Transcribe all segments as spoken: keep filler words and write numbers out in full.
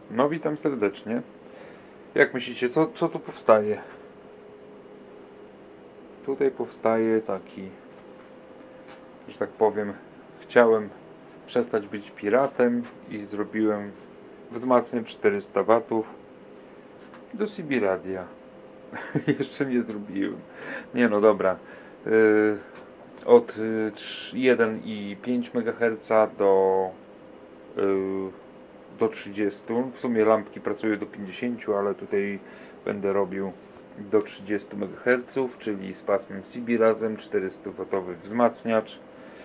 No witam serdecznie. Jak myślicie, co, co tu powstaje? Tutaj powstaje taki, że tak powiem, chciałem przestać być piratem i zrobiłem wzmacniacz czterysta watów do C B radia. Jeszcze nie zrobiłem. Nie no dobra. Yy, od jeden i pięć megaherca do yy, do trzydziestu. W sumie lampki pracują do pięćdziesięciu, ale tutaj będę robił do trzydziestu megaherców, czyli z pasmem C B razem, czterysta watowy wzmacniacz.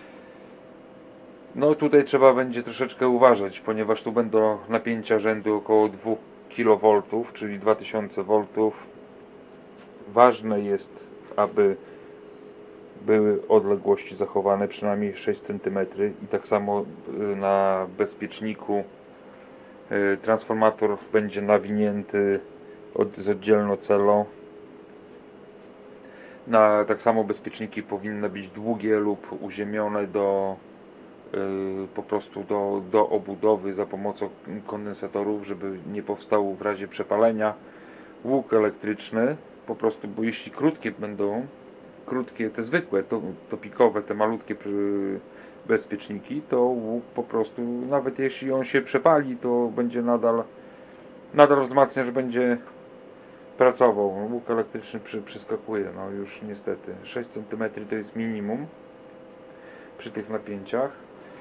No tutaj trzeba będzie troszeczkę uważać, ponieważ tu będą napięcia rzędu około dwóch kilowoltów, czyli dwa tysiące woltów. Ważne jest, aby były odległości zachowane przynajmniej sześć centymetrów i tak samo na bezpieczniku transformator będzie nawinięty od, z oddzielną celą. Na, tak samo bezpieczniki powinny być długie lub uziemione do yy, po prostu do, do obudowy za pomocą kondensatorów, żeby nie powstało w razie przepalenia. Łuk elektryczny po prostu, bo jeśli krótkie będą, krótkie, te zwykłe, to, topikowe, te malutkie bezpieczniki, to łuk po prostu, nawet jeśli on się przepali, to będzie nadal nadal wzmacniacz będzie pracował. Łuk elektryczny przy, przyskakuje, no już niestety sześć centymetrów to jest minimum przy tych napięciach.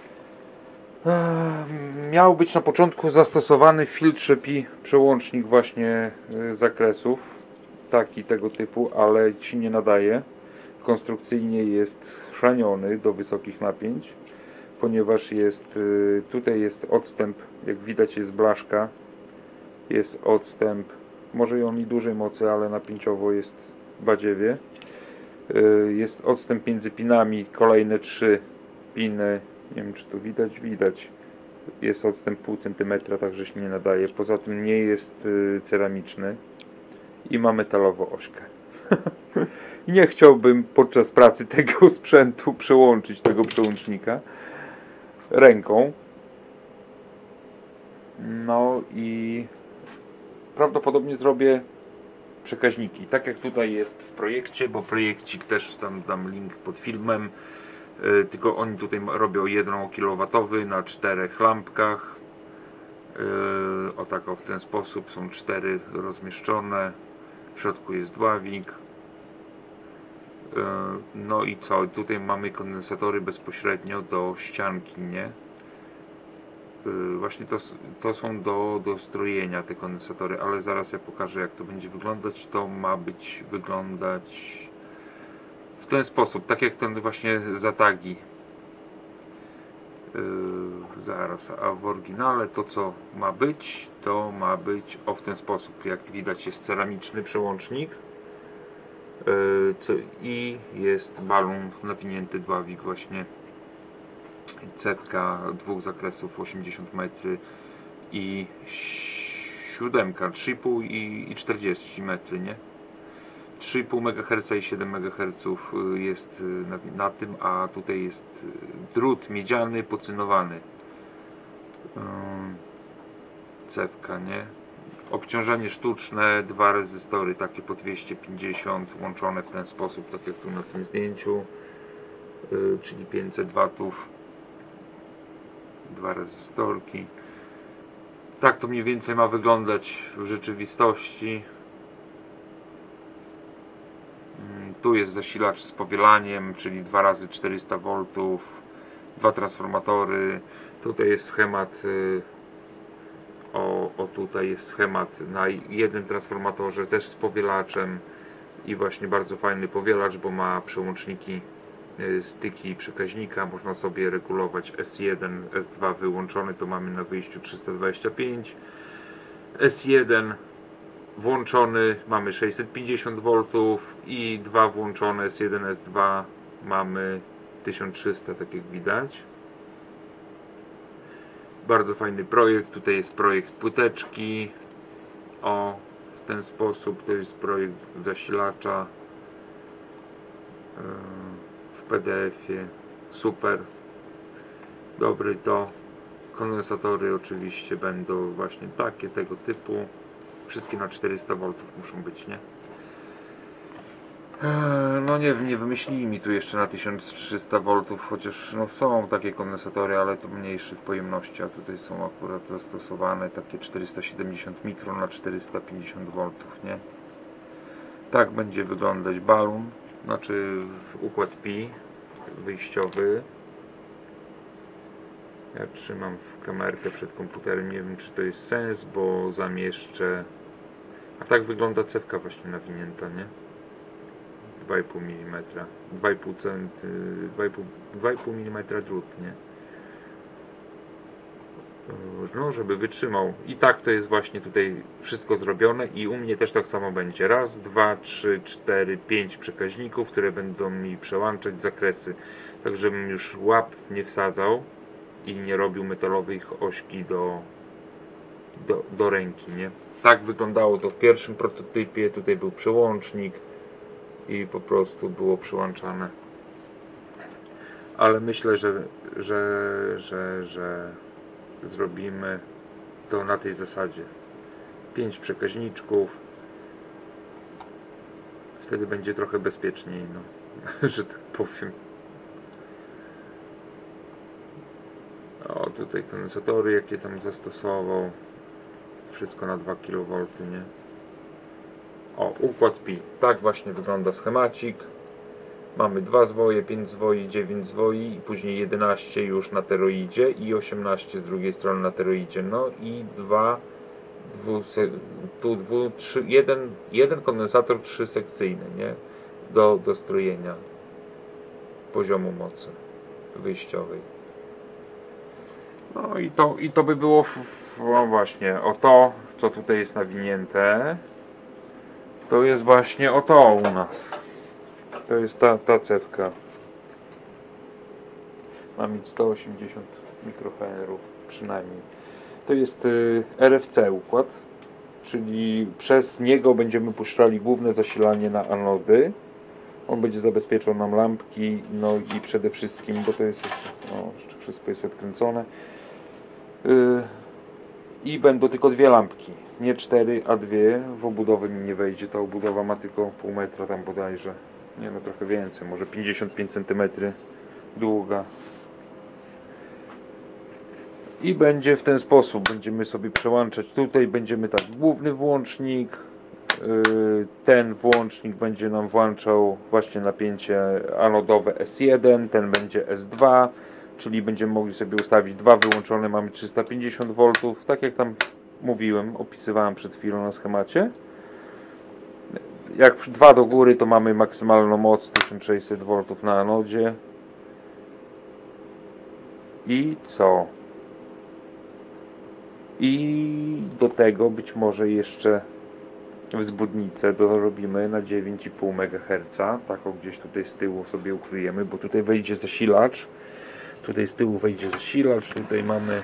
Eee, miał być na początku zastosowany w filtrze P I przełącznik właśnie y, zakresów, taki tego typu, ale ci nie nadaje. Konstrukcyjnie jest chrzaniony do wysokich napięć, ponieważ jest y, tutaj jest odstęp, jak widać jest blaszka, jest odstęp, może i on i dużej mocy, ale napięciowo jest badziewie. y, jest odstęp między pinami, kolejne trzy piny, nie wiem czy to widać, widać jest odstęp pół centymetra, także się nie nadaje. Poza tym nie jest y, ceramiczny i ma metalową ośkę. I nie chciałbym podczas pracy tego sprzętu przełączyć tego przełącznika ręką. No i prawdopodobnie zrobię przekaźniki, tak jak tutaj jest w projekcie, bo projekcik też tam dam link pod filmem, yy, tylko oni tutaj robią jeden kilowatowy na czterech lampkach. Yy, o tak, o, w ten sposób są cztery rozmieszczone, w środku jest dławik. No i co? Tutaj mamy kondensatory bezpośrednio do ścianki, nie? Właśnie to, to są do, do strojenia te kondensatory, ale zaraz ja pokażę jak to będzie wyglądać. To ma być wyglądać w ten sposób, tak jak ten właśnie zatagi. Yy, zaraz, a w oryginale to co ma być, to ma być o w ten sposób. Jak widać jest ceramiczny przełącznik. I jest balon napinięty dławik właśnie, cewka dwóch zakresów osiemdziesiąt metrów i siódemka trzy i pół i czterdzieści metrów, nie? trzy i pół megaherca i siedem megaherców jest na, na tym, a tutaj jest drut miedziany pocynowany, cewka, nie? Obciążenie sztuczne, dwa rezystory takie po dwieście pięćdziesiąt łączone w ten sposób, tak jak tu na tym zdjęciu, yy, czyli pięćset watów, dwa rezystorki. Tak to mniej więcej ma wyglądać w rzeczywistości. Yy, tu jest zasilacz z powielaniem, czyli dwa razy czterysta woltów, dwa transformatory. Tutaj jest schemat, yy, O, o tutaj jest schemat na jednym transformatorze, też z powielaczem i właśnie bardzo fajny powielacz, bo ma przełączniki, styki przekaźnika, można sobie regulować S jeden, S dwa wyłączony, to mamy na wyjściu trzysta dwadzieścia pięć, S jeden włączony, mamy sześćset pięćdziesiąt woltów i dwa włączone, S jeden, S dwa mamy tysiąc trzysta, tak jak widać. Bardzo fajny projekt. Tutaj jest projekt płyteczki. O, w ten sposób. To jest projekt zasilacza w P D F ie. Super. Dobry to. Kondensatory oczywiście będą właśnie takie, tego typu. Wszystkie na czterysta woltów muszą być, nie? No nie wiem, nie wymyślili mi tu jeszcze na tysiąc trzysta woltów, chociaż no są takie kondensatory, ale to mniejszych pojemności, a tutaj są akurat zastosowane takie czterysta siedemdziesiąt mikron na czterysta pięćdziesiąt woltów, nie? Tak będzie wyglądać balon, znaczy układ Pi wyjściowy. Ja trzymam kamerkę przed komputerem, nie wiem czy to jest sens, bo zamieszczę. A tak wygląda cewka właśnie nawinięta, nie? dwa i pół milimetra, dwa i pół centy, dwa i pół milimetra drut, nie? No, żeby wytrzymał. I tak to jest właśnie tutaj wszystko zrobione i u mnie też tak samo będzie. Raz, dwa, trzy, cztery, pięć przekaźników, które będą mi przełączać zakresy. Tak żebym już łap nie wsadzał i nie robił metalowych ośki do, do, do ręki, nie? Tak wyglądało to w pierwszym prototypie. Tutaj był przełącznik i po prostu było przyłączane. Ale myślę, że, że, że, że zrobimy to na tej zasadzie. pięć przekaźniczków. Wtedy będzie trochę bezpieczniej, no, że tak powiem. O, tutaj kondensatory, jakie tam zastosował. Wszystko na dwa kilowolty, nie? O, układ Pi. Tak właśnie wygląda schemacik. Mamy dwa zwoje, pięć zwoi, dziewięć zwoi i później jedenaście już na teroidzie i osiemnaście z drugiej strony na teroidzie. No i dwa, dwu, tu dwu, trzy, jeden, jeden kondensator trzysekcyjny, nie? Do, do strojenia poziomu mocy wyjściowej. No i to, i to by było, no właśnie, o to, co tutaj jest nawinięte, to jest właśnie o to u nas. To jest ta, ta cewka. Ma mieć sto osiemdziesiąt mikrofarów przynajmniej. To jest y, R F C układ, czyli przez niego będziemy puszczali główne zasilanie na anody. On będzie zabezpieczał nam lampki, no i przede wszystkim, bo to jest jeszcze, no, jeszcze wszystko jest odkręcone. Y, I będą tylko dwie lampki, nie cztery, a dwie. W obudowę mi nie wejdzie, ta obudowa ma tylko pół metra tam bodajże. Nie no, trochę więcej, może pięćdziesiąt pięć centymetrów długa. I będzie w ten sposób, będziemy sobie przełączać. Tutaj będziemy tak, główny włącznik, yy, ten włącznik będzie nam włączał właśnie napięcie anodowe S jeden, ten będzie S dwa, czyli będziemy mogli sobie ustawić dwa wyłączone, mamy trzysta pięćdziesiąt woltów, tak jak tam mówiłem, opisywałem przed chwilą na schemacie. Jak dwa do góry, to mamy maksymalną moc tysiąc sześćset woltów na anodzie. I co? I do tego być może jeszcze wzbudnicę dorobimy na dziewięć i pół megaherca. Taką gdzieś tutaj z tyłu sobie ukryjemy, bo tutaj wejdzie zasilacz. Tutaj z tyłu wejdzie zasilacz. Tutaj mamy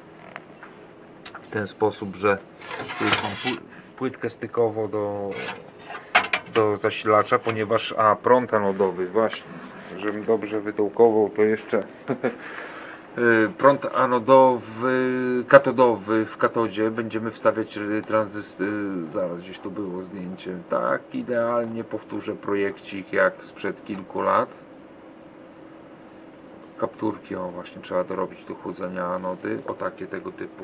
w ten sposób, że tu mam płytkę stykową do do zasilacza, ponieważ a prąd anodowy, właśnie, żebym dobrze wytołkował, to jeszcze prąd anodowy, katodowy w katodzie będziemy wstawiać tranzystor, zaraz gdzieś tu było zdjęcie, tak idealnie powtórzę projekcik jak sprzed kilku lat. Kapturki, o właśnie trzeba dorobić do chłodzenia anody, o takie tego typu.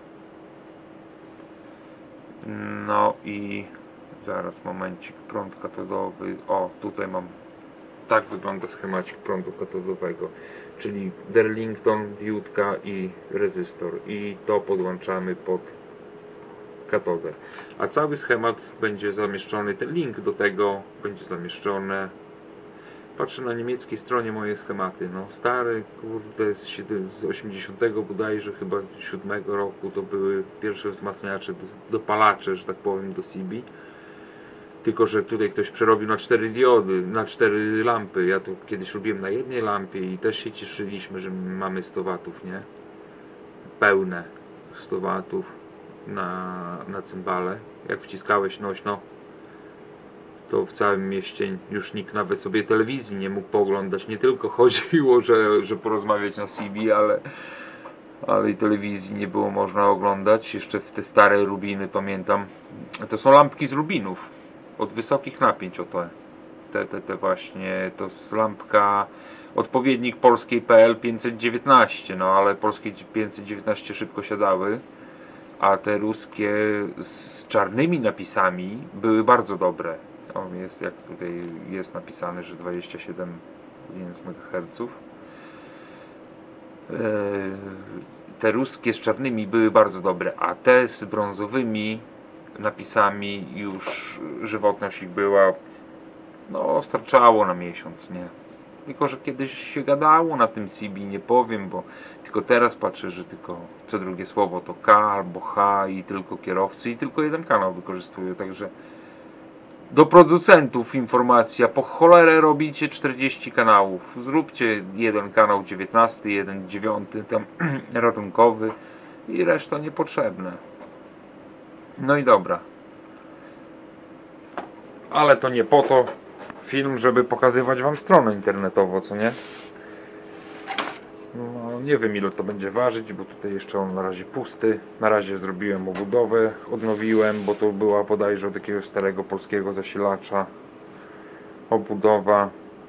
No i zaraz, momencik, prąd katodowy. O, tutaj mam, tak wygląda schemacik prądu katodowego, czyli Darlington, diodka i rezystor, i to podłączamy pod katodę. A cały schemat będzie zamieszczony, ten link do tego będzie zamieszczony. Patrzę na niemieckiej stronie moje schematy, no stare, kurde, z, z osiemdziesiątego bodajże chyba siódmego roku to były pierwsze wzmacniacze, dopalacze, że tak powiem, do C B. Tylko że tutaj ktoś przerobił na cztery diody, na cztery lampy. Ja tu kiedyś robiłem na jednej lampie i też się cieszyliśmy, że mamy sto watów, nie? Pełne sto watów na, na cymbale. Jak wciskałeś nośno, to w całym mieście już nikt nawet sobie telewizji nie mógł pooglądać. Nie tylko chodziło, że, że porozmawiać na C B, ale ale i telewizji nie było można oglądać. Jeszcze w te stare rubiny pamiętam. To są lampki z rubinów od wysokich napięć, oto te, te, te właśnie, to jest lampka odpowiednik polskiej P L pięćset dziewiętnaście, no ale polskie pięćset dziewiętnaście szybko siadały, a te ruskie z czarnymi napisami były bardzo dobre. O, jest, jak tutaj jest napisane, że dwadzieścia siedem megaherców. Eee, te ruskie z czarnymi były bardzo dobre, a te z brązowymi napisami już żywotność ich była, no starczało na miesiąc, nie? Tylko że kiedyś się gadało na tym C B, nie powiem, bo tylko teraz patrzę, że tylko co drugie słowo to K albo H i tylko kierowcy i tylko jeden kanał wykorzystują, także do producentów informacja: po cholerę robicie czterdzieści kanałów, zróbcie jeden kanał dziewiętnasty, jeden dziewiąty tam ratunkowy i reszta niepotrzebne. No i dobra, ale to nie po to film, żeby pokazywać wam stronę internetową, co nie? No, nie wiem ile to będzie ważyć, bo tutaj jeszcze on na razie pusty. Na razie zrobiłem obudowę, odnowiłem, bo to była bodajże od jakiegoś starego polskiego zasilacza obudowa.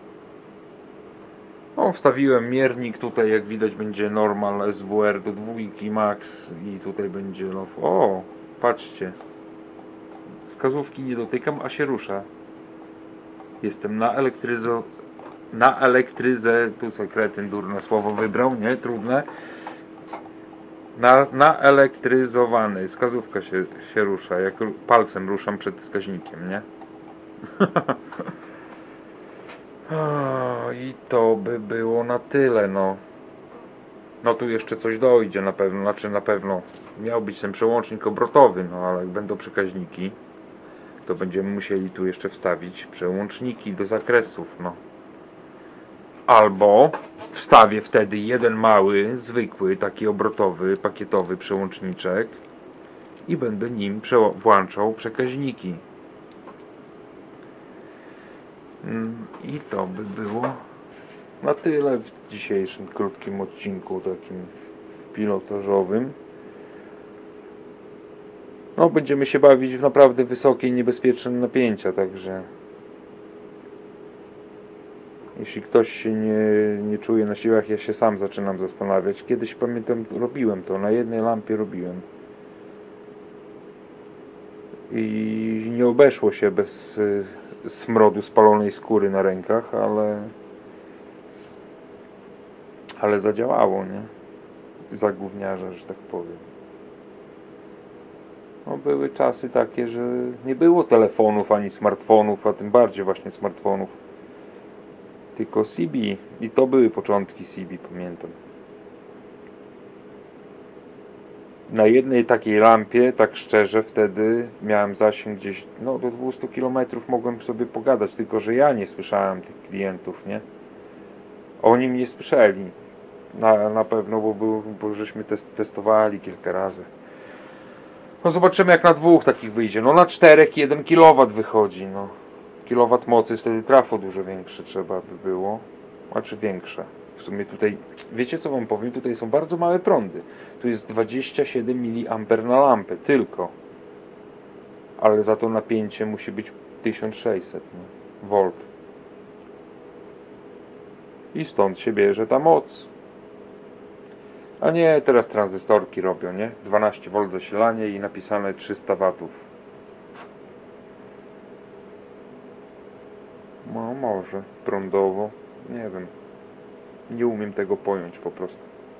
No, wstawiłem miernik, tutaj jak widać będzie normal S W R do dwójki max i tutaj będzie, no, o, patrzcie, wskazówki nie dotykam, a się rusza. Jestem na elektryzo... Na elektryzę... Tu co kretyn durne słowo wybrał, nie? Trudne. Na, na elektryzowany. Wskazówka się, się rusza. Jak palcem ruszam przed wskaźnikiem, nie? I to by było na tyle, no. No tu jeszcze coś dojdzie na pewno. Znaczy na pewno miał być ten przełącznik obrotowy, no ale jak będą przekaźniki, to będziemy musieli tu jeszcze wstawić przełączniki do zakresów, no. Albo wstawię wtedy jeden mały, zwykły, taki obrotowy, pakietowy przełączniczek i będę nim włączał przekaźniki. I to by było na tyle w dzisiejszym krótkim odcinku, takim pilotażowym. No, będziemy się bawić w naprawdę wysokie i niebezpieczne napięcia, także jeśli ktoś się nie, nie czuje na siłach, ja się sam zaczynam zastanawiać. Kiedyś pamiętam, robiłem to, na jednej lampie robiłem. I nie obeszło się bez y, smrodu spalonej skóry na rękach, ale ale zadziałało, nie? Za gówniarza, że tak powiem. No, były czasy takie, że nie było telefonów ani smartfonów, a tym bardziej właśnie smartfonów, tylko C B. I to były początki C B, pamiętam. Na jednej takiej lampie, tak szczerze, wtedy miałem zasięg gdzieś, no do dwustu kilometrów mogłem sobie pogadać, tylko że ja nie słyszałem tych klientów, nie? Oni mnie słyszeli. Na, na pewno, bo, był, bo żeśmy test, testowali kilka razy. No zobaczymy jak na dwóch takich wyjdzie. No na czterech jeden kilowat wychodzi, no. Kilowat mocy, wtedy trafo dużo większe trzeba by było. A czy większe? W sumie tutaj, wiecie co wam powiem? Tutaj są bardzo małe prądy. Tu jest dwadzieścia siedem miliamperów na lampę, tylko. Ale za to napięcie musi być tysiąc sześćset V. I stąd się bierze ta moc. A nie, teraz tranzystorki robią, nie? dwanaście V zasilanie i napisane trzysta watów. No może prądowo, nie wiem. Nie umiem tego pojąć po prostu.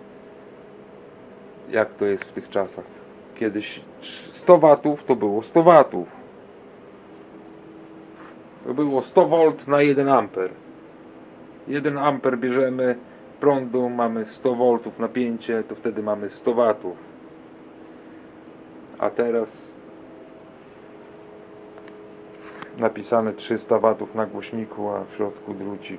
Jak to jest w tych czasach? Kiedyś sto watów to było sto watów. To było sto V na jeden amper. jeden amper bierzemy prądu, mamy sto V napięcie, to wtedy mamy sto watów. A teraz napisane trzysta watów na głośniku, a w środku drucik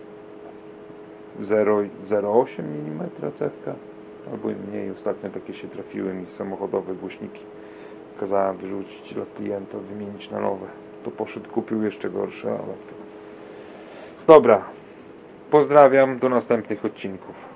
zero przecinek zero osiem milimetra cewka, albo i mniej. Ostatnio takie się trafiły mi samochodowe głośniki. Kazałem wyrzucić dla klienta, wymienić na nowe. To poszedł, kupił jeszcze gorsze, ale to... Dobra. Pozdrawiam, do następnych odcinków.